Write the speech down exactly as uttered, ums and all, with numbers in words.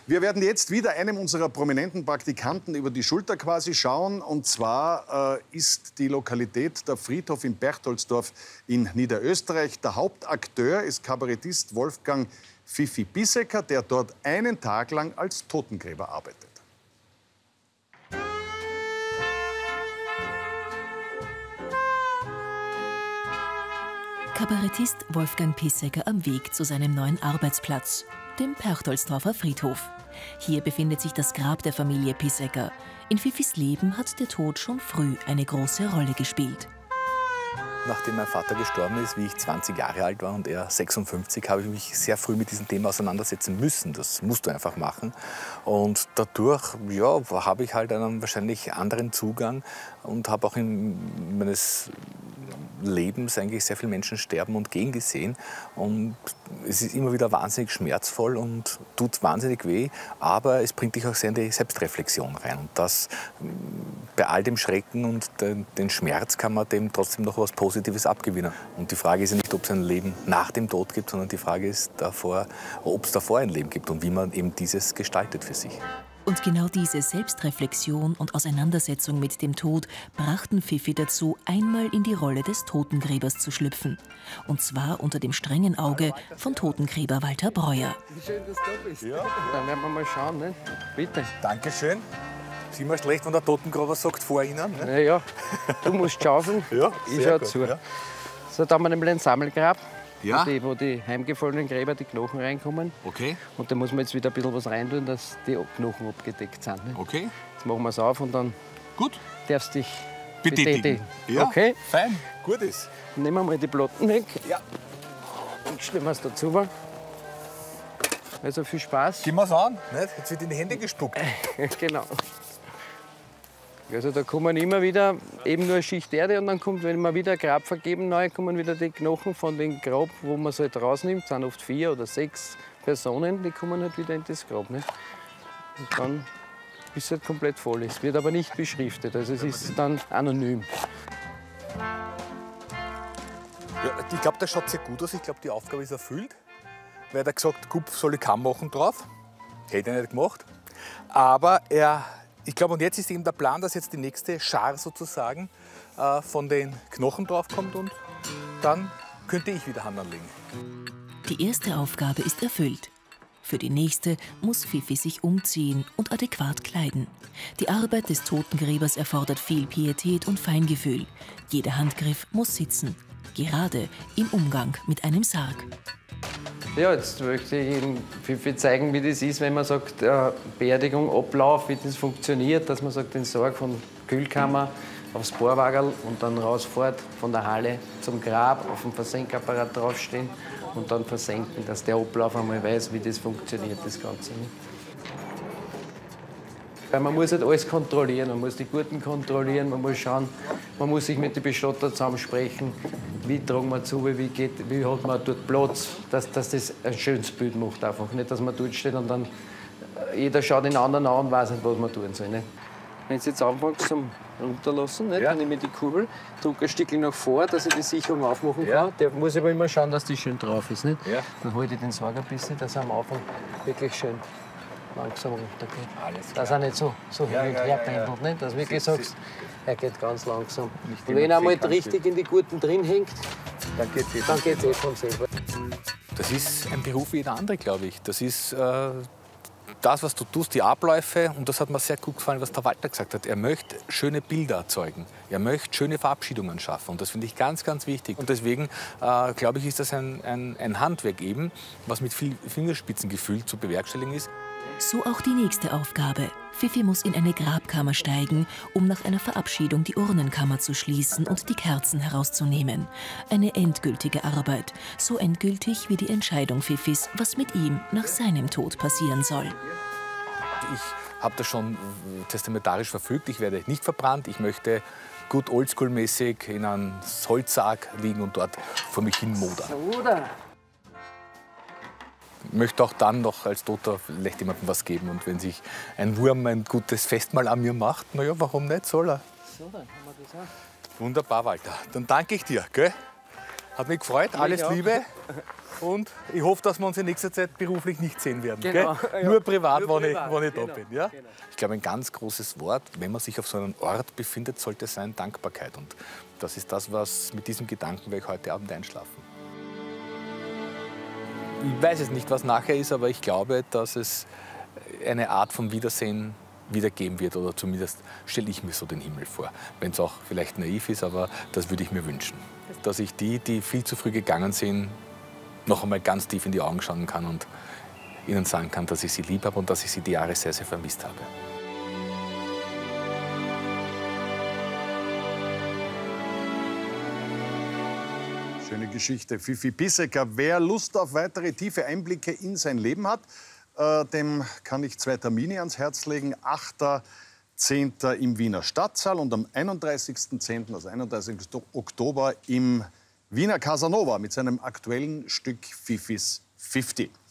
Wir werden jetzt wieder einem unserer prominenten Praktikanten über die Schulter quasi schauen. Und zwar äh, ist die Lokalität der Friedhof in Berchtoldsdorf in Niederösterreich. Der Hauptakteur ist Kabarettist Wolfgang Fifi Bissecker, der dort einen Tag lang als Totengräber arbeitet. Kabarettist Wolfgang Bissecker am Weg zu seinem neuen Arbeitsplatz, dem Berchtoldsdorfer Friedhof. Hier befindet sich das Grab der Familie Bissecker. In Fifis Leben hat der Tod schon früh eine große Rolle gespielt. Nachdem mein Vater gestorben ist, wie ich zwanzig Jahre alt war und er sechsundfünfzig, habe ich mich sehr früh mit diesem Thema auseinandersetzen müssen. Das musst du einfach machen. Und dadurch ja, habe ich halt einen wahrscheinlich anderen Zugang und habe auch in meines Lebens eigentlich sehr viele Menschen sterben und gehen gesehen. Und es ist immer wieder wahnsinnig schmerzvoll und tut wahnsinnig weh, aber es bringt dich auch sehr in die Selbstreflexion rein. Und das, bei all dem Schrecken und den, den Schmerz kann man dem trotzdem noch was Positives abgewinnen. Und die Frage ist ja nicht, ob es ein Leben nach dem Tod gibt, sondern die Frage ist davor, ob es davor ein Leben gibt und wie man eben dieses gestaltet für sich. Und genau diese Selbstreflexion und Auseinandersetzung mit dem Tod brachten Fifi dazu, einmal in die Rolle des Totengräbers zu schlüpfen. Und zwar unter dem strengen Auge von Totengräber Walter Breuer. Wie schön, dass du bist. Ja. Dann werden wir mal schauen, ne? Bitte. Dankeschön. Ist immer schlecht, wenn der Totengräber sagt, vor Ihnen. Ne? Ja, ja. Du musst schauen. Ja, ich schau zu. Ja. So, da haben wir nämlich ein Sammelgrab. Ja. Die, wo die heimgefallenen Gräber, die Knochen reinkommen. Okay. Und da muss man jetzt wieder ein bisschen was reintun, dass die Knochen abgedeckt sind. Ne? Okay. Jetzt machen wir es auf und dann gut. darfst du dich betätigen. betätigen. Ja, okay. Fein, gut ist. Dann nehmen wir mal die Platten weg. Ja. Und stellen wir es dazu. Also viel Spaß. Gehen wir es an. Nicht? Jetzt wird in die Hände gespuckt. Genau. Also da kommen immer wieder eben nur eine Schicht Erde und dann kommt, wenn wir wieder ein Grab vergeben, neu kommen wieder die Knochen von dem Grab, wo man es halt rausnimmt. Das sind oft vier oder sechs Personen, die kommen halt wieder in das Grab. Nicht? Und dann bis es halt komplett voll ist. Wird aber nicht beschriftet, also es ist dann anonym. Ja, ich glaube, das schaut sehr gut aus. Ich glaube, die Aufgabe ist erfüllt. Weil er hat gesagt, Kup soll ich kaum machen drauf. Hätte er nicht gemacht. Aber er, ich glaube, und jetzt ist eben der Plan, dass jetzt die nächste Schar sozusagen äh, von den Knochen drauf kommt und dann könnte ich wieder Hand anlegen. Die erste Aufgabe ist erfüllt. Für die nächste muss Fifi sich umziehen und adäquat kleiden. Die Arbeit des Totengräbers erfordert viel Pietät und Feingefühl. Jeder Handgriff muss sitzen, gerade im Umgang mit einem Sarg. Ja, jetzt möchte ich Ihnen Fifi zeigen, wie das ist, wenn man sagt, äh, Beerdigung, Ablauf, wie das funktioniert, dass man sagt, den Sarg von Kühlkammer aufs Bohrwagerl und dann rausfährt von der Halle zum Grab, auf dem Versenkapparat draufstehen und dann versenken, dass der Ablauf einmal weiß, wie das funktioniert, das Ganze. Ne? Weil man muss halt alles kontrollieren, man muss die Gurten kontrollieren, man muss schauen, man muss sich mit den Bestatter zusammensprechen, wie tragen wir zu, wie, geht, wie hat man dort Platz, dass, dass das ein schönes Bild macht einfach. Nicht, dass man dort steht und dann jeder schaut den anderen an und weiß nicht, was man tun soll. Nicht? Wenn Sie jetzt anfangen zum Runterlassen, nicht, ja. Dann nehme ich die Kurbel, drücke ein Stückchen nach vor, dass ich die Sicherung aufmachen kann. Ja. Der muss aber immer schauen, dass die schön drauf ist. Nicht? Ja. Dann halte ich den Sarg ein bisschen, dass er am Anfang wirklich schön langsam runtergeht. Alles klar. Dass er nicht so, so ja, hin und her pendelt, ja, ja. Nicht? Dass du wirklich sagst, er geht ganz langsam. Und wenn er einmal richtig in die Gurten drin hängt, dann geht es eh, dann geht's eh von selber. Das ist ein Beruf wie jeder andere, glaube ich. Das ist äh, das, was du tust, die Abläufe. Und das hat mir sehr gut gefallen, was der Walter gesagt hat. Er möchte schöne Bilder erzeugen. Er möchte schöne Verabschiedungen schaffen. Und das finde ich ganz, ganz wichtig. Und deswegen, äh, glaube ich, ist das ein, ein, ein Handwerk eben, was mit viel Fingerspitzengefühl zu bewerkstelligen ist. So auch die nächste Aufgabe. Fifi muss in eine Grabkammer steigen, um nach einer Verabschiedung die Urnenkammer zu schließen und die Kerzen herauszunehmen. Eine endgültige Arbeit, so endgültig wie die Entscheidung Fifis, was mit ihm nach seinem Tod passieren soll. Ich habe das schon testamentarisch verfügt, ich werde nicht verbrannt, ich möchte gut oldschool-mäßig in einem Holzsarg liegen und dort vor mich hin modern. Ich möchte auch dann noch als Toter vielleicht jemandem was geben. Und wenn sich ein Wurm ein gutes Festmahl an mir macht, na ja, warum nicht, soll er. So, dann haben wir das auch. Wunderbar, Walter. Dann danke ich dir. Gell? Hat mich gefreut. Alles Liebe. Und ich hoffe, dass wir uns in nächster Zeit beruflich nicht sehen werden. Genau. Gell? Ja. Nur privat, Nur wenn, privat. Ich, wenn ich Genau. da bin. Ja? Genau. Ich glaube, ein ganz großes Wort, wenn man sich auf so einem Ort befindet, sollte sein Dankbarkeit. Und das ist das, was mit diesem Gedanken werde ich heute Abend einschlafen. Ich weiß es nicht, was nachher ist, aber ich glaube, dass es eine Art von Wiedersehen wieder geben wird. Oder zumindest stelle ich mir so den Himmel vor. Wenn es auch vielleicht naiv ist, aber das würde ich mir wünschen. Dass ich die, die viel zu früh gegangen sind, noch einmal ganz tief in die Augen schauen kann und ihnen sagen kann, dass ich sie lieb habe und dass ich sie die Jahre sehr, sehr vermisst habe. Schöne Geschichte. Fifi Pissecker. Wer Lust auf weitere tiefe Einblicke in sein Leben hat, äh, dem kann ich zwei Termine ans Herz legen. achter zehnter im Wiener Stadtsaal und am einunddreißigsten zehnten, also einunddreißigsten Oktober, im Wiener Casanova mit seinem aktuellen Stück Fifis fünfzig.